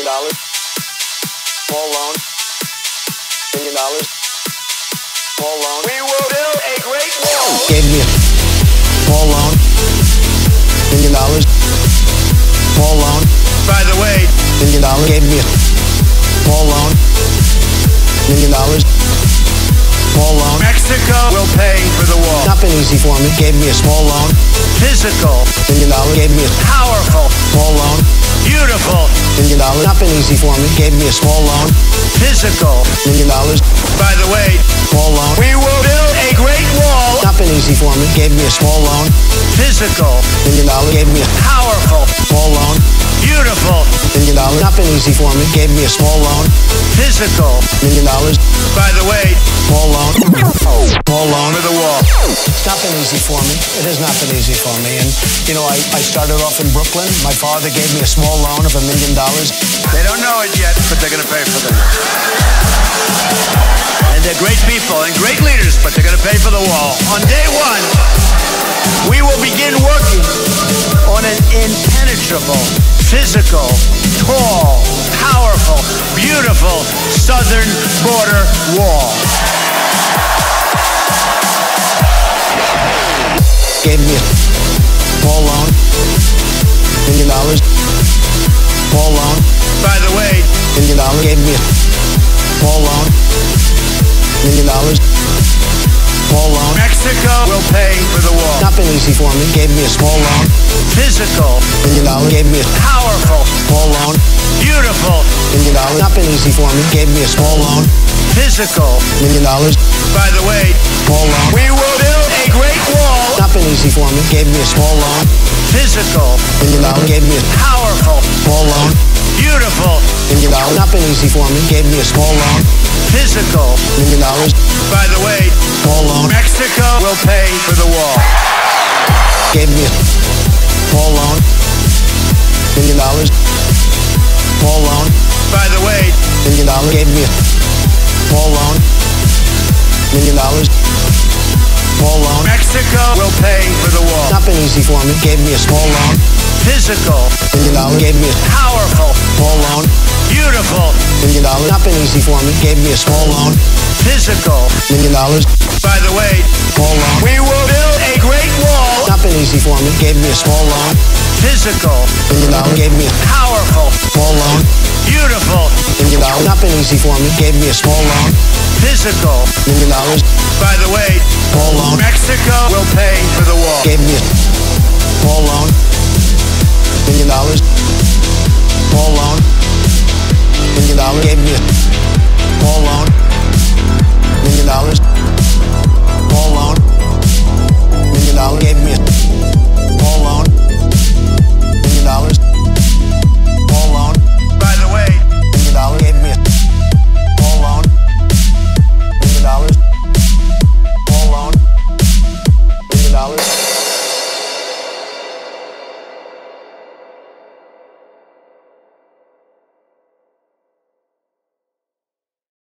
$1 million. Small loan. $1 million. Small loan. We will build a great wall. Gave me a small loan. $1 million. Small loan. By the way, $1 million. Gave me a small loan. $1 million. Small loan. Mexico will pay for the wall. Not been easy for me. Gave me a small loan. Physical. $1 million. Gave me a Powerful. small loan. Beautiful. $1 million. Not been easy for me. Gave me a small loan. Physical. $1 million. By the way, Small loan. we will build a great wall. Not been easy for me. Gave me a small loan. Physical. $1 million. Gave me a Powerful. small loan. Beautiful. $1 million. Not been easy for me. Gave me a small loan. Physical. $1 million. By the way, Small loan. Small loan. for the wall. It's not been easy for me. It has not been easy for me. And, you know, I started off in Brooklyn. My father gave me a small loan of $1 million. They don't know it yet, but they're going to pay for them. And they're great people and great leaders, but they're going to pay for the wall. On day one, we will begin working on an impenetrable, physical, tall, powerful, beautiful southern border wall. Gave me a small loan. $1 million. Small loan. By the way, $1 million. Gave me a small loan. $1 million. Small loan. Mexico will pay for the wall. Not been easy for me. Gave me a small loan. Physical, $1 million. Gave me a powerful, small loan. beautiful, $1 million. Not been easy for me. Gave me a small loan. physical. $1 million. By the way, Small loan. we will build a great wall. Not been easy for me. Gave me a small loan. Physical, $1 million. Gave me a powerful, small loan. beautiful, $1 million. Not been easy for me. Gave me a small loan. physical. $1 million. By the way, Small loan. Mexico will pay for the wall. Gave me a small loan. $1 million. Small loan. By the way, $1 million. Gave me a small loan. $1 million. Small loan. Mexico will pay for the wall. Not been easy for me. Gave me a small loan. Physical, $1 million. Gave me a powerful, small loan. beautiful, $1 million. Not been easy for me. Gave me a small loan. physical. $1 million. By the way, Small loan. we will build a great wall. Not been easy for me. Gave me a small loan. Physical, $1 million. Gave me a powerful, small loan. beautiful, $1 million. Not been easy for me. Gave me a small loan. physical. $1 million. By the way, Small loan. Mexico will pay for the wall. Gave me a small loan. $1 million. Small loan. $1 million. Gave me a small loan. $1 million.